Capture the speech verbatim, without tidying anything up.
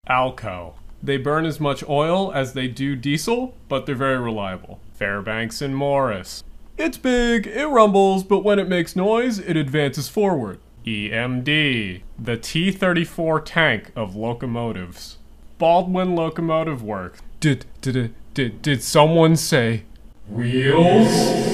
Alco. They burn as much oil as they do diesel, but they're very reliable. Fairbanks and Morris. It's big, it rumbles, but when it makes noise, it advances forward. E M D. The T thirty-four tank of locomotives. Baldwin Locomotive Works. Did, did, did, did someone say wheels?